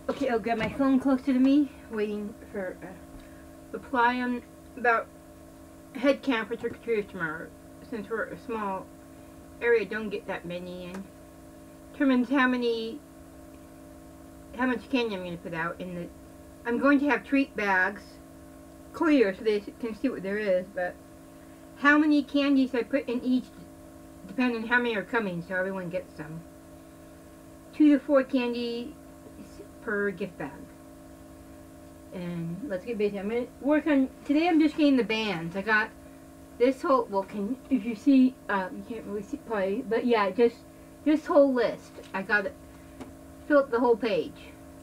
Okay, I'll grab my phone closer to me, waiting for a reply on about head count for trick-or-treaters tomorrow. Since we're a small area, don't get that many, and determines how much candy I'm going to put out. I'm going to have treat bags clear so they can see what there is, but how many candies I put in each depends on how many are coming, so everyone gets some. 2 to 4 candies per gift bag. And let's get busy. I'm going to work on, today I'm just getting the bands. I got this whole, well, if you see, you can't really see probably, but yeah, just this whole list. I got to fill up the whole page.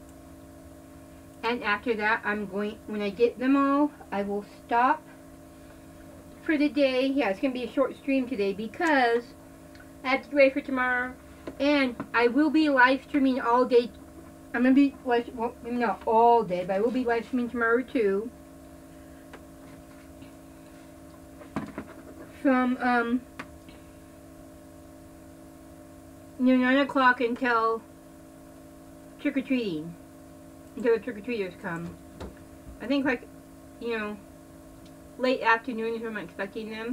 And after that, when I get them all, I will stop for the day. Yeah, it's going to be a short stream today because I have to get ready for tomorrow. And I will be live streaming all day. I'm going to be, well, maybe not all day, but I will be live streaming tomorrow too. From, 9 o'clock until trick-or-treating. Until the trick-or-treaters come. I think like, late afternoon is when I'm expecting them.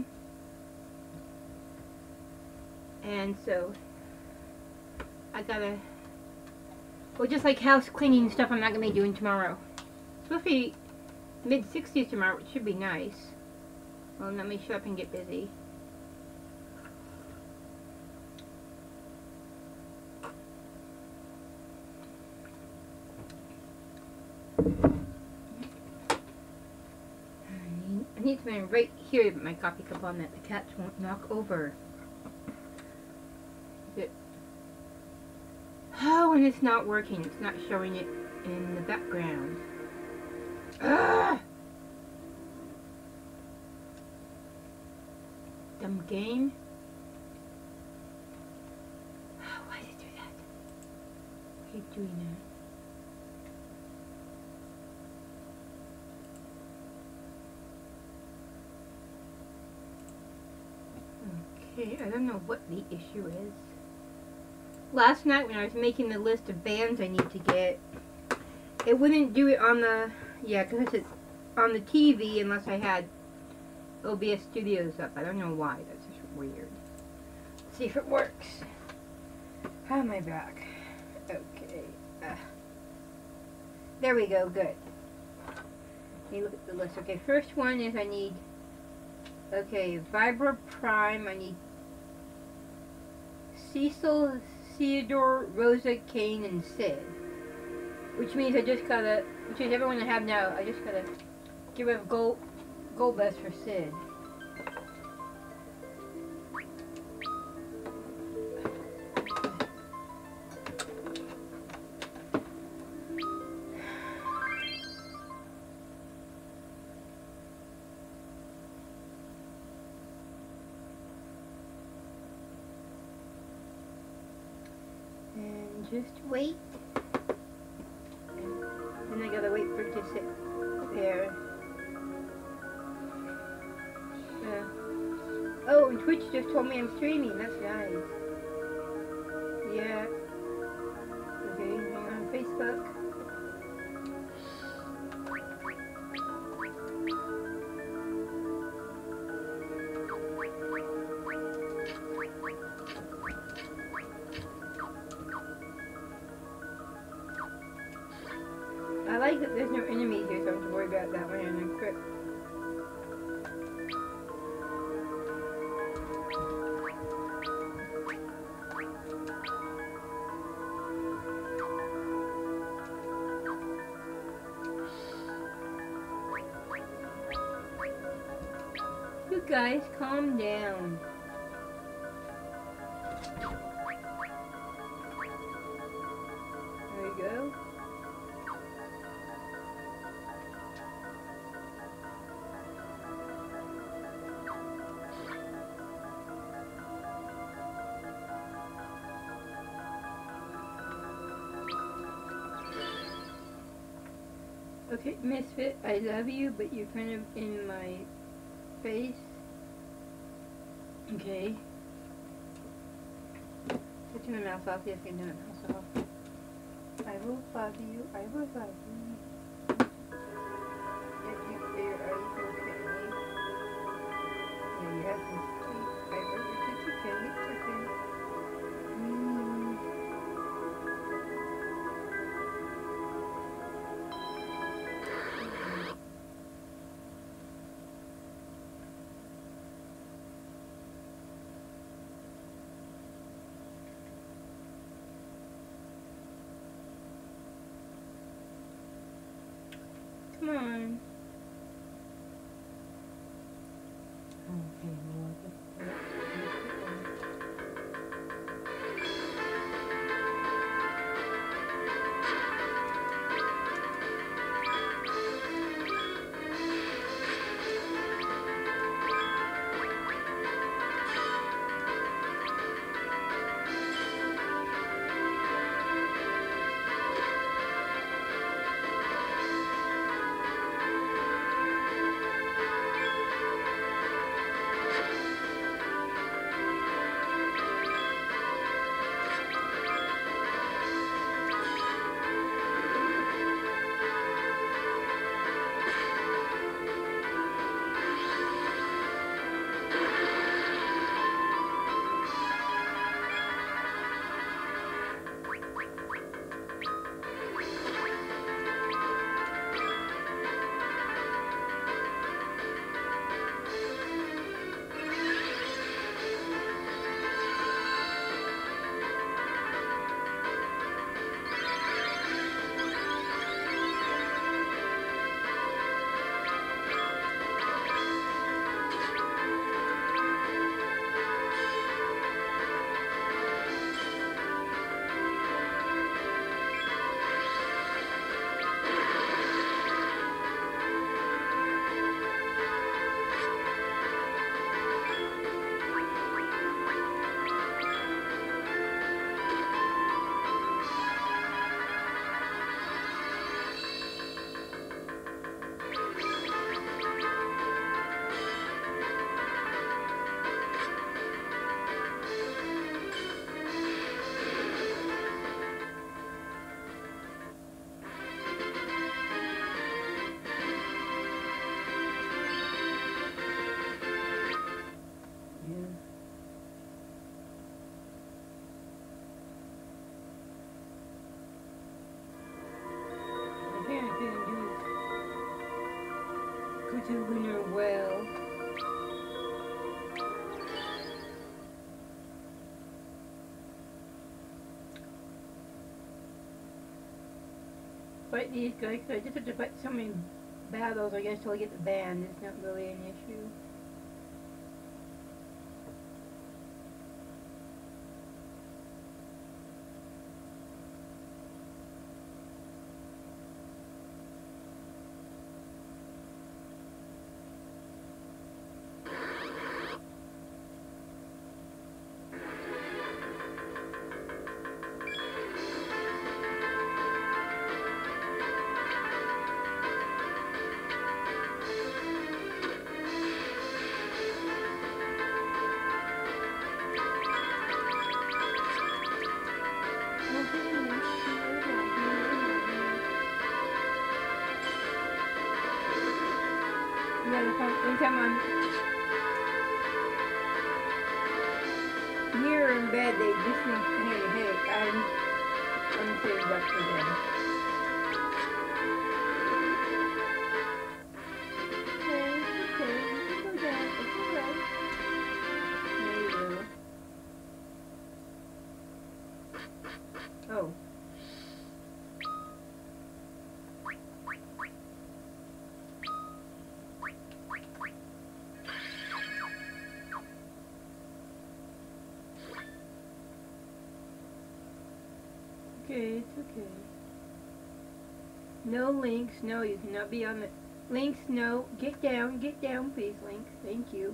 And so, I gotta, well, just like house cleaning stuff I'm not gonna be doing tomorrow. It's supposed to be mid-60s tomorrow, which should be nice. Well, let me shut up and get busy. I need something right here to put my coffee cup on that the cats won't knock over. Oh, and it's not working. It's not showing it in the background. Ugh! Dumb game. Why did it do that? I hate doing that. Okay, I don't know what the issue is. Last night when I was making the list of bands I need to get, it wouldn't do it on the, because it's on the TV unless I had OBS Studios up. I don't know why. That's just weird. Let's see if it works. How am I back? Okay. There we go. Good. Let me look at the list. Okay, first one is I need, Vibra Prime. I need Cecil, Theodore, Rosa, Kane, and Sid. Which means which is everyone I have now, I just gotta get rid of Gold Best for Sid. And just wait. And I gotta wait for it to sit there. Oh, and Twitch just told me I'm streaming. That's nice. Yeah. Okay, hang on. Facebook. I like that there's no enemies here, so I don't have to worry about that when I'm equipped. You guys, calm down. There we go. Okay, Misfit, I love you, but you're kind of in my face. Okay. Touching my mouth off, yes, I know it. I will father you. I will father you. Get you clear. Are you okay? Yeah, you have some sleep. I will. It's okay. It's okay. Mm. Come on. Okay, well, to winter well. Fight these guys, I just have to fight so many battles, I guess, till I get the band. It's not really an issue. Anytime I'm near in bed, they just think, hey, I'm saved up for them. Okay, you can go down, it's alright. There you go. Oh. Okay, it's okay. No Lynx, no, you cannot be on the... Lynx, no. Get down, please, Lynx. Thank you.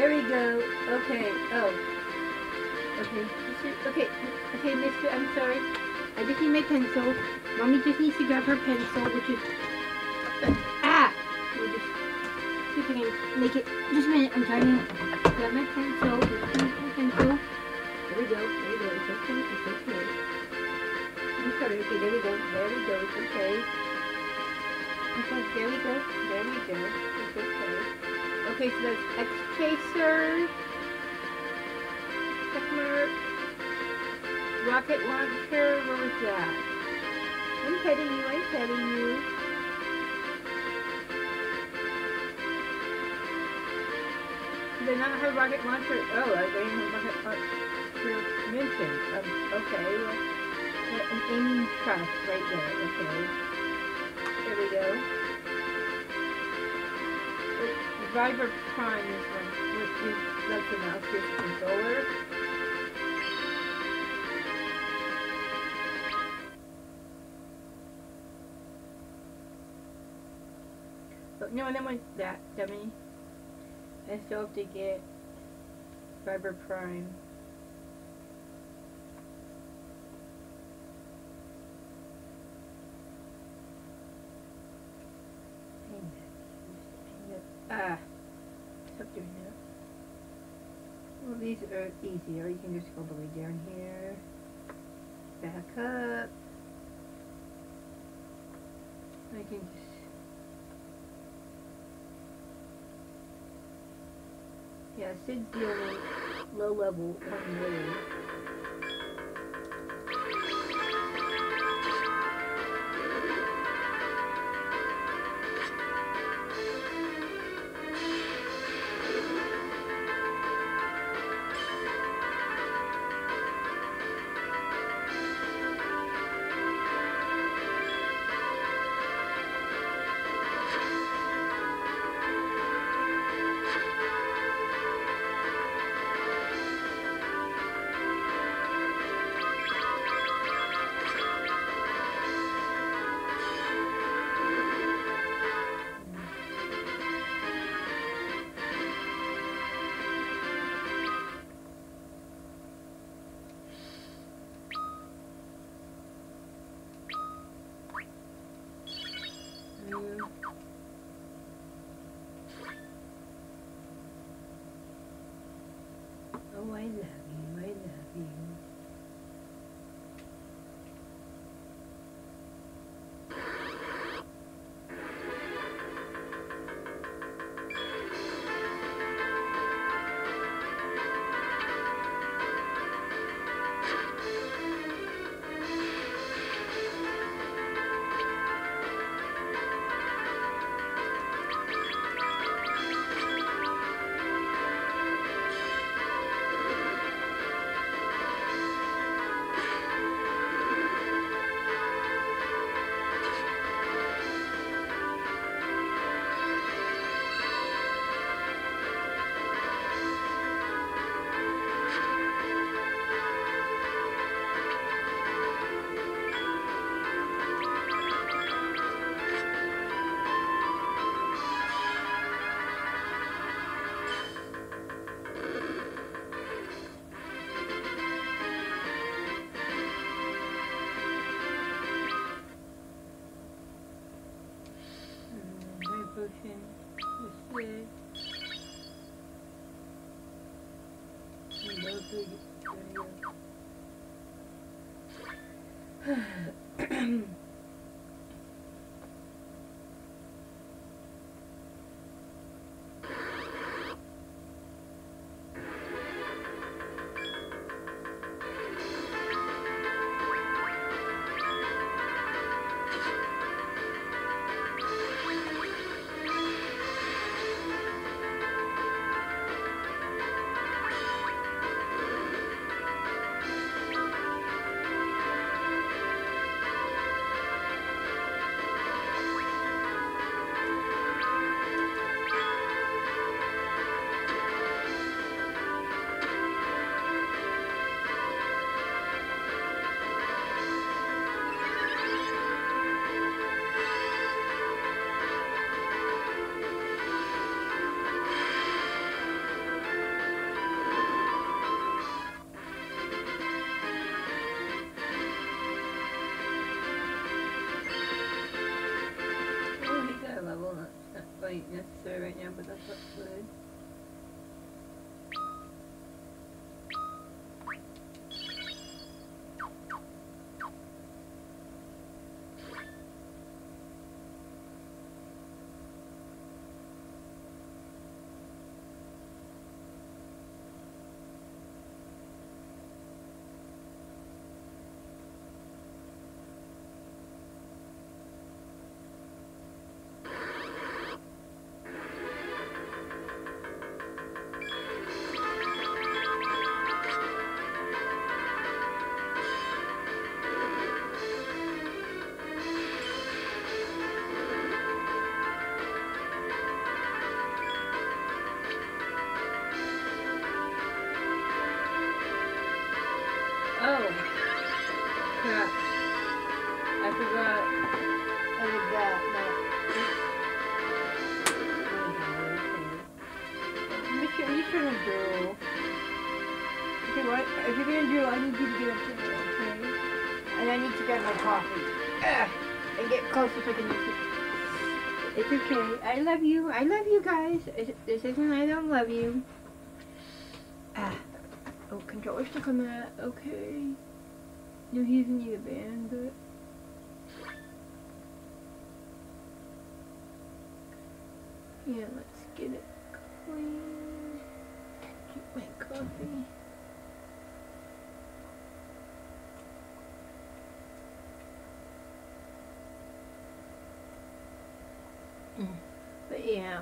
There we go. Okay. Oh. Okay. Okay, mister, I'm sorry. I just need my pencil. Mommy just needs to grab her pencil, which is... Ah! Let me just see if I can make it. Just a minute, I'm trying to grab my pencil. There we go. It's okay. I'm sorry. Okay, there we go. It's okay. Okay, there we go. It's okay. Okay, so that's X Chaser, check mark, rocket launcher, what was that? I'm petting you. Did not have rocket launcher? Oh, I didn't have rocket launcher mentioned. Okay, well, an aiming trust right there, okay. There we go. Driver Prime is one. That's the mouse with the controller. But no, that was that, dummy. I still have to get Driver Prime. Stop doing that. Well, these are easier. You can just go all the way down here. Back up. I can just... Yeah, Sid's the only low-level one really. Oh, I love you. Potion, the switch. necessary right now, but that's what's good. Oh, crap. I forgot I did that. You shouldn't do. Okay, what? If you're gonna do, I need you to get up to me, okay? And I need to get my coffee. And get closer so I can use it. It's okay. I love you. I love you guys. This isn't I don't love you. Oh, controller stuck on that. Okay. No, he doesn't need a band, but... Yeah, let's get it clean. Get my coffee. But yeah.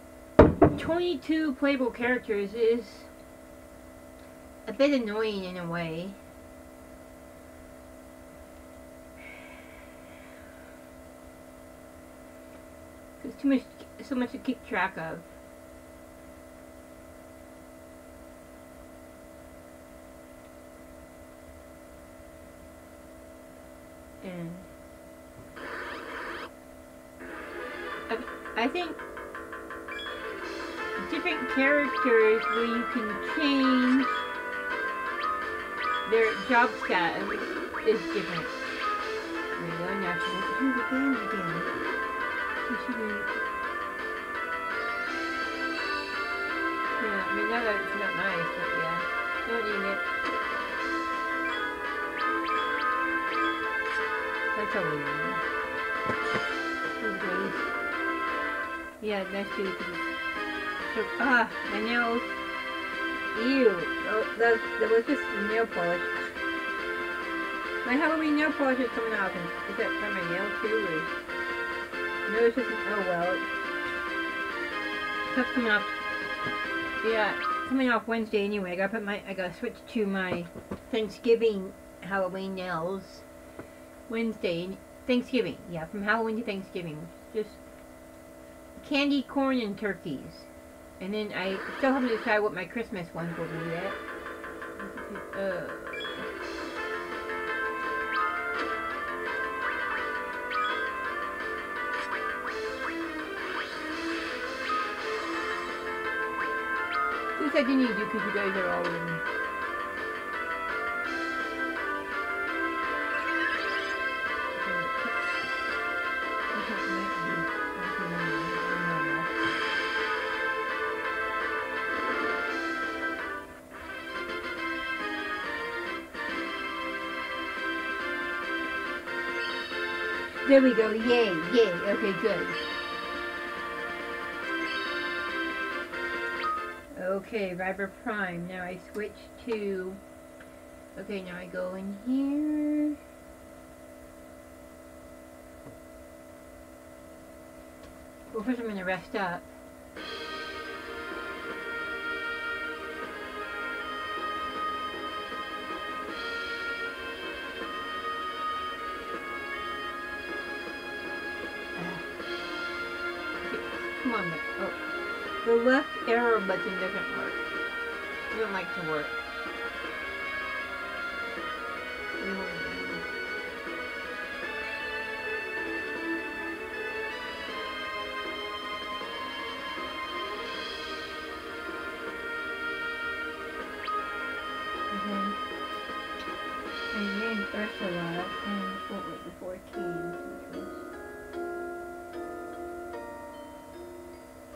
22 playable characters is a bit annoying in a way. It's so much to keep track of. And I think different characters where you can change their job status is different. There we go, now she wants to do the game again. Yeah, I mean, now that it's not nice, but yeah. Don't need it. That's all we need. Okay. Yeah, that's good. So, my nails. Ew. Oh, that was just nail polish. My Halloween nail polish is coming off. And is that from my nails too? Or? No, it's just, oh well. Stuff's coming off. Yeah, coming off Wednesday anyway. I gotta switch to my Thanksgiving Halloween nails. Wednesday, Thanksgiving. Yeah, from Halloween to Thanksgiving. Just candy corn and turkeys. And then I still haven't decided what my Christmas ones will be yet. This I didn't need to do because you guys are all in. There we go. Yay, yay. Okay, good. Okay, Viber Prime. Now I switch to... Okay, now I go in here. Well, first I'm going to rest up. Come on, oh. The left arrow button doesn't work. It doesn't like to work. I named Ursula and what was the 14, which was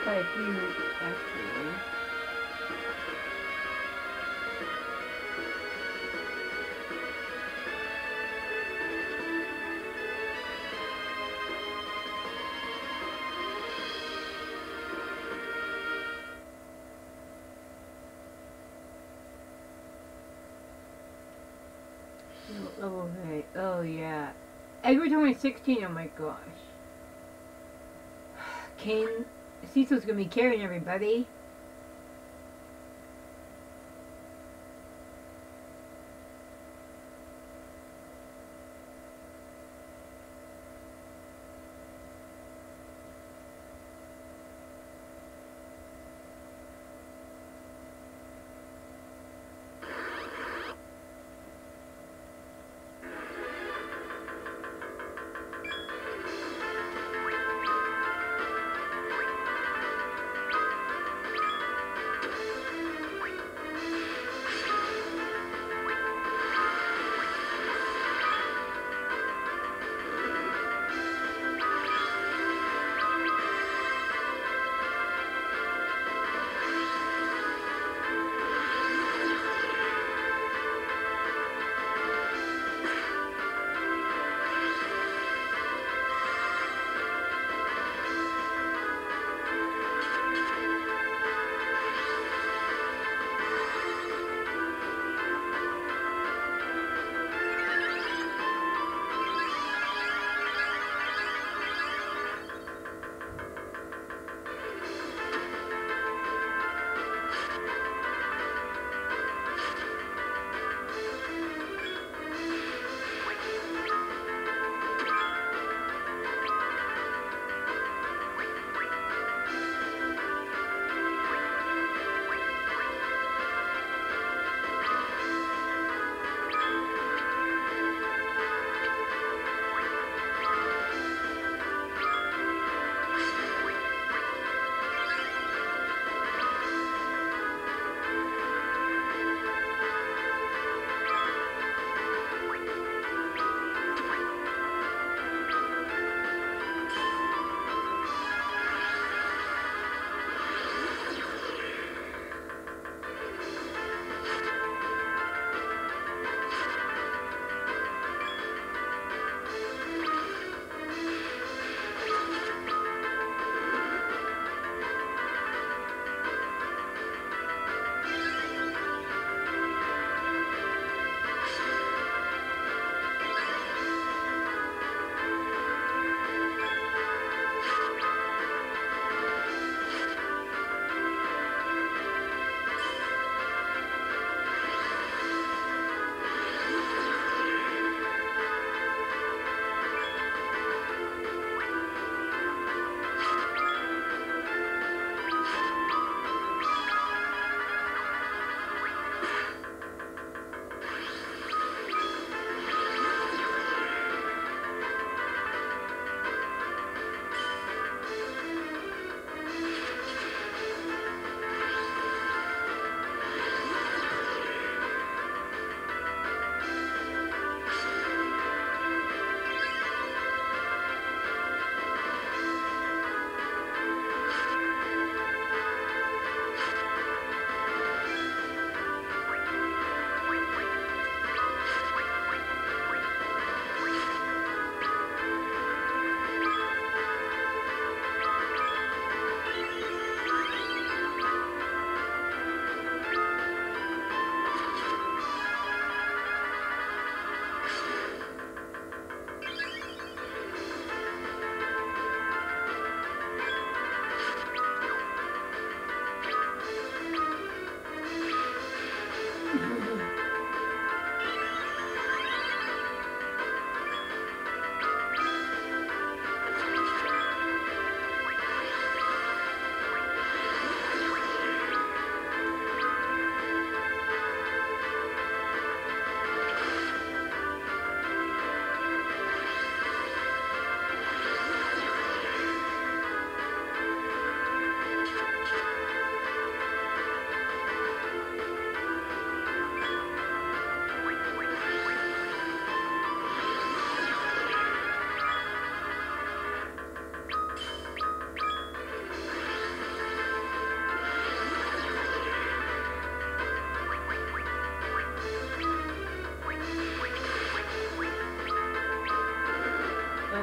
quite a few, actually. Level 8. Oh, yeah. Edward's only 16. Oh, my gosh. Kane, Cecil's gonna be carrying everybody.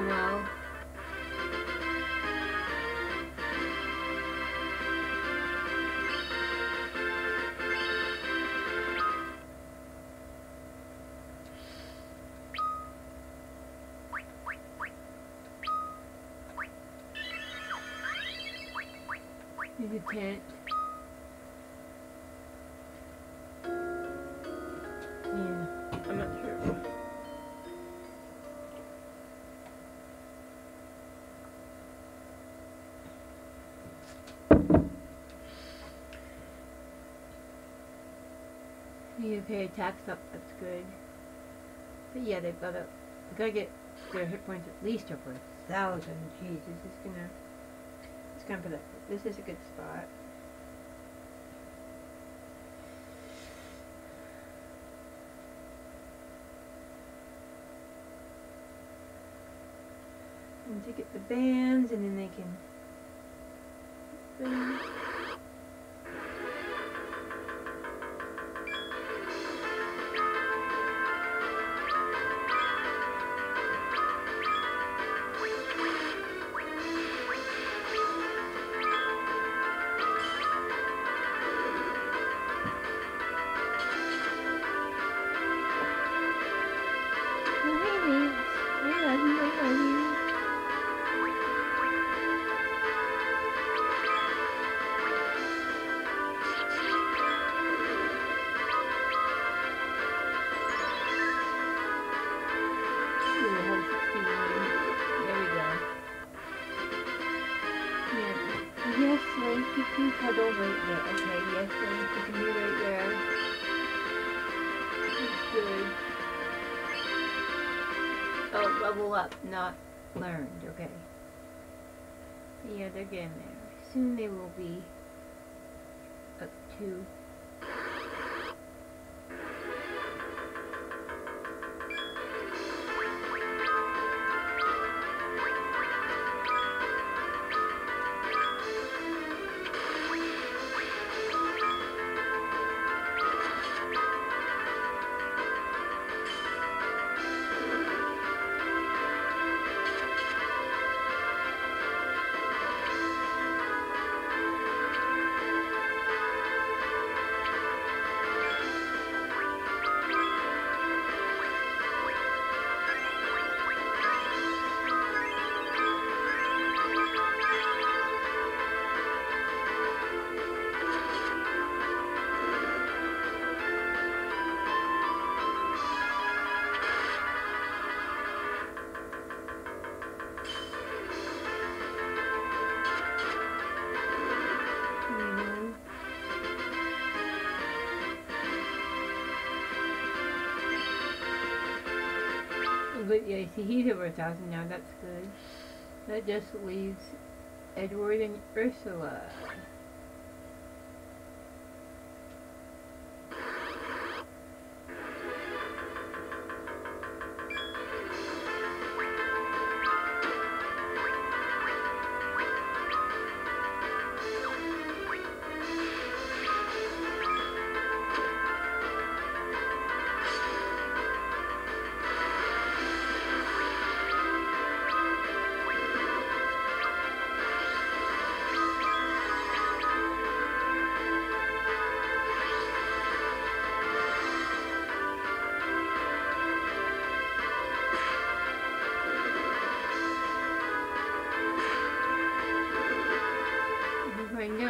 well. Here's a tent. Yeah, I'm not sure. You pay a tax up, that's good. But yeah, they've got to, get their hit points at least over 1,000. Jeez, it's gonna put this is a good spot. And to get the bands, and then they can. Yes, Link, you can cuddle right there. Okay, yes, Link, you can be right there. That's good. Oh, level up, not learned, okay. Yeah, they're getting there. Soon they will be up to... But yeah, see, he's over 1,000 now, that's good. That just leaves Edward and Ursula. I know.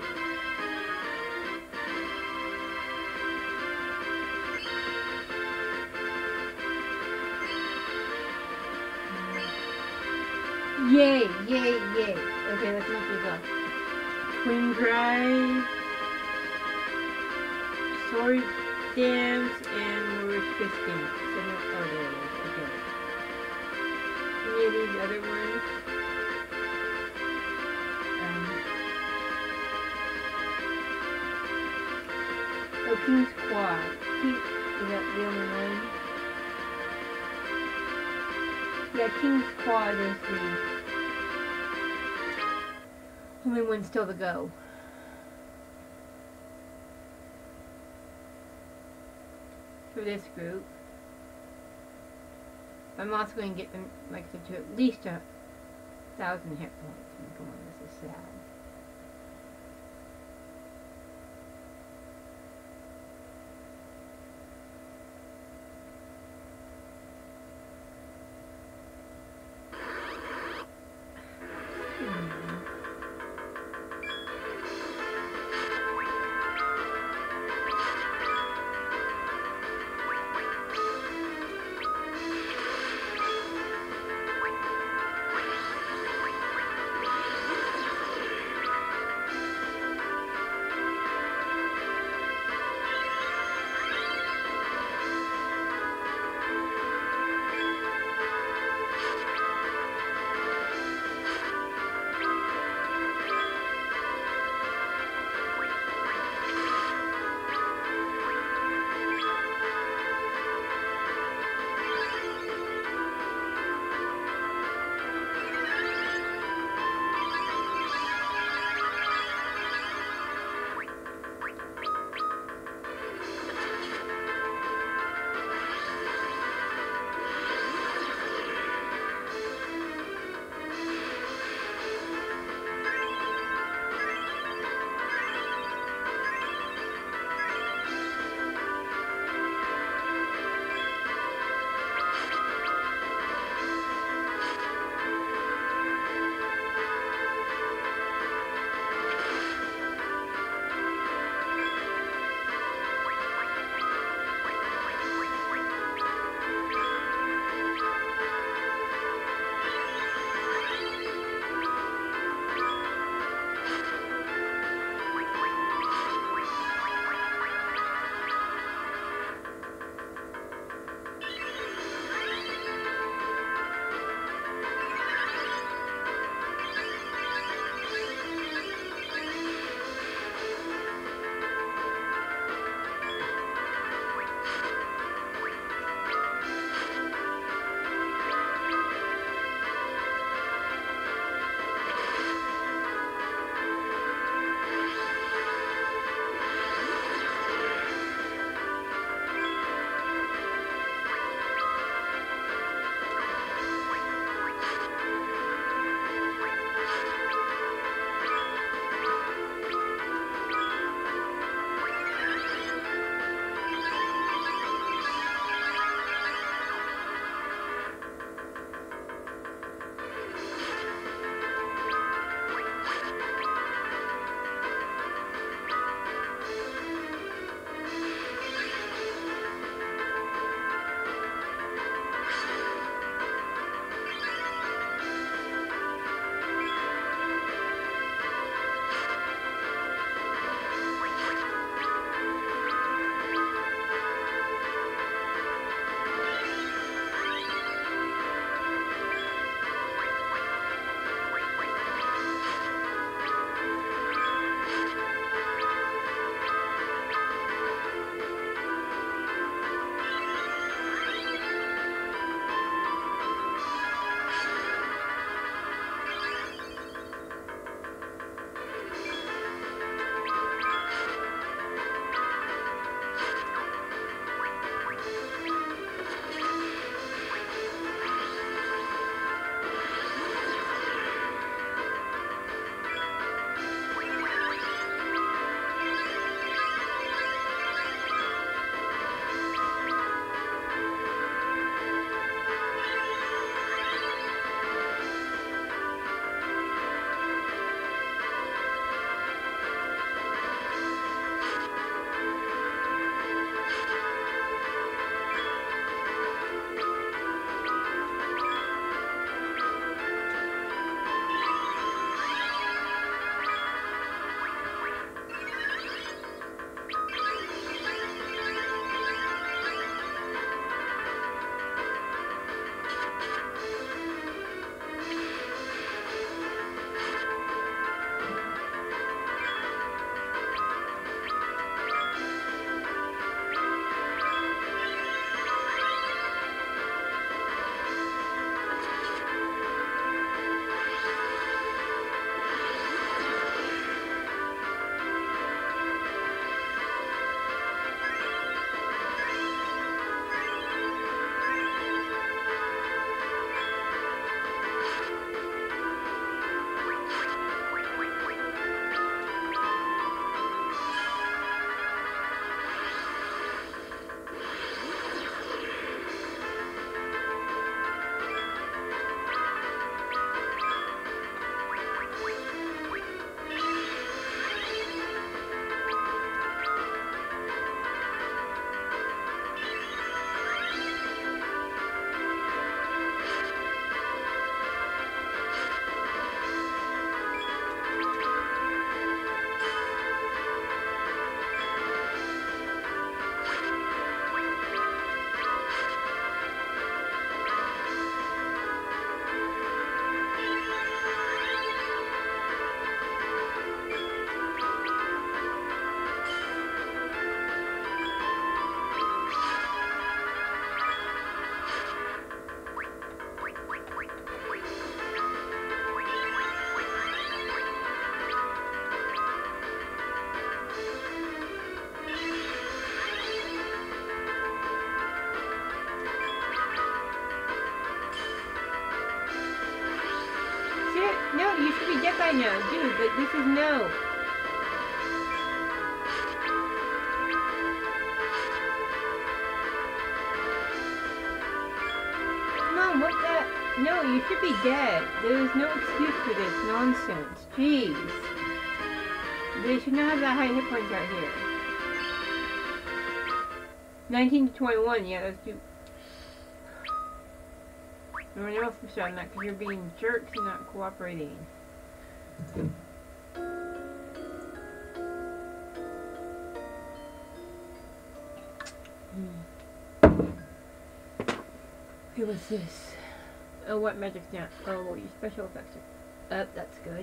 Yay, yay, yay. Okay, let's move this up. Twin Drive, Sword Dance, and Moorish Fisting. So no, oh, there it is. Okay. Any of these other ones? Oh, King's Quad. Is that the only one? Yeah, King's Quad is the only one still to go. For this group. I'm also going to get them, like I said, to at least 1,000 hit points. Come on, this is sad. Yeah, no, dude, but this is no. Mom, what the? No, you should be dead. There is no excuse for this nonsense. Jeez. They should not have that high hit points out here. 19 to 21, yeah, that's too... No one else was on that because you're being jerks and not cooperating. Okay, what's this? Oh, what magic's now? Oh, your special effects are up, that's good.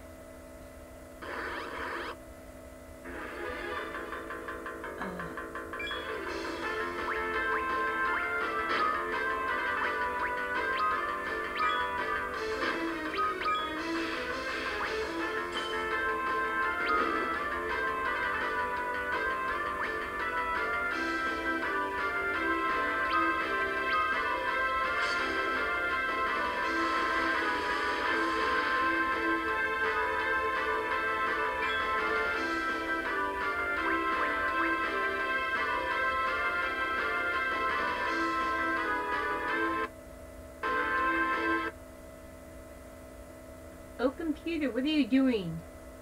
Oh, computer, what are you doing?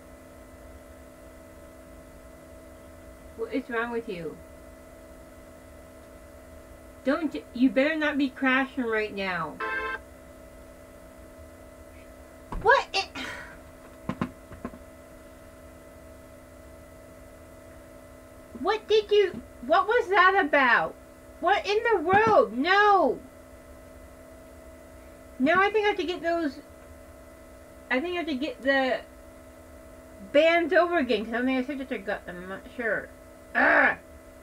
What is wrong with you? You better not be crashing right now. What? What was that about? What in the world? No! Now I think I have to get those... I think I have to get the bands over again, because I don't think I signature got them, I'm not sure. Ah!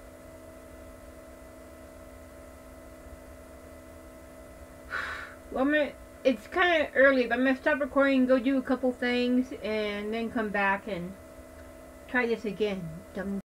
Well, it's kind of early, but I'm going to stop recording and go do a couple things, and then come back and try this again. Dumb